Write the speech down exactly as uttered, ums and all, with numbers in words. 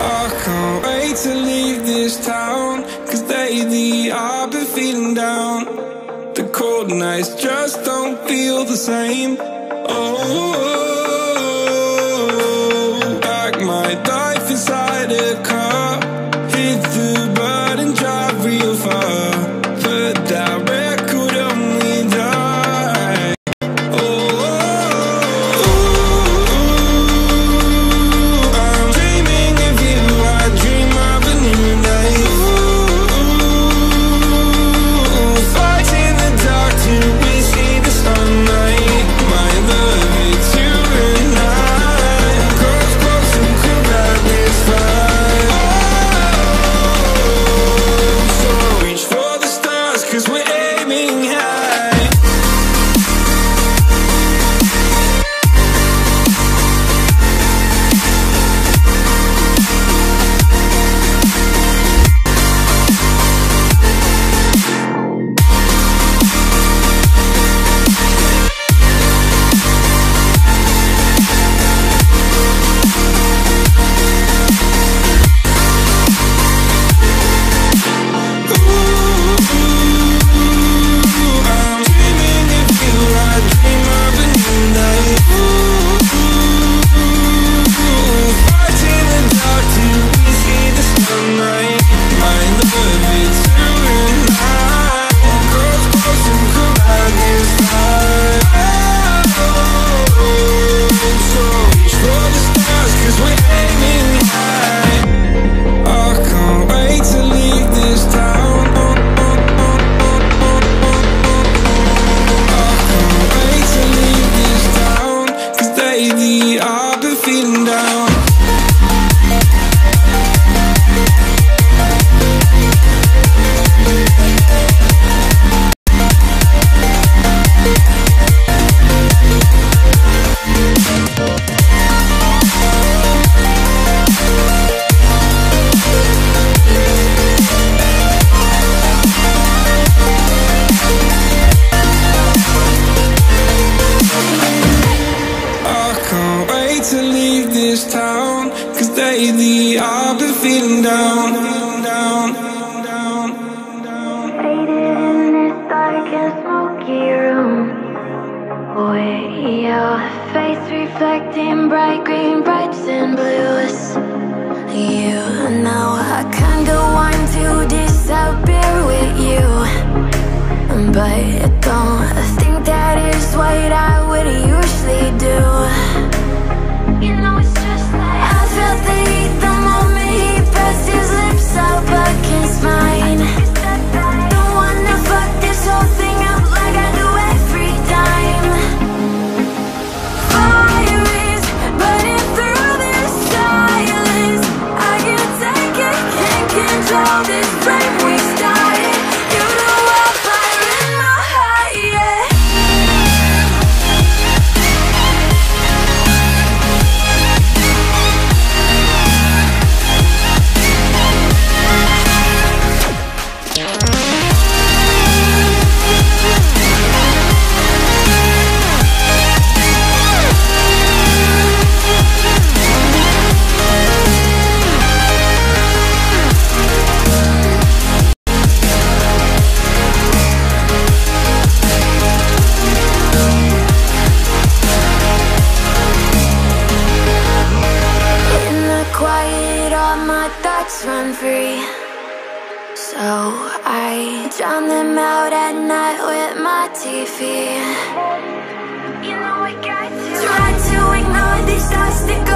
I can't wait to leave this town, cause lately I've been feeling down. The cold nights just don't feel the same. Oh, pack my life inside a car, hit the button, drive real far, put that record on me, die. Oh, I'm dreaming of you, I dream of a new day. Fight in the dark till we see the sunlight. My love, it's you and I. Close, close and cool at this fight. So reach for the stars, cause we're aiming high. I've been feeling down. To leave this town, cause lately I've been feeling down, down, down, down. Faded in this dark and smoky room, OREO face reflecting bright green, brights and blues. You know I can't go on to disappear with you, but don't think that is what I would usually do. You know it's just like I felt the heat the moment he pressed his lips up against mine. Don't wanna fuck this whole thing up like I do every time. Fire is burning through this silence. I can't take it, can't control this flame we started. You know I'm fire in my heart, yeah. Run free, so I drown them out at night with my T V. You know I got to try to ignore these thoughts that go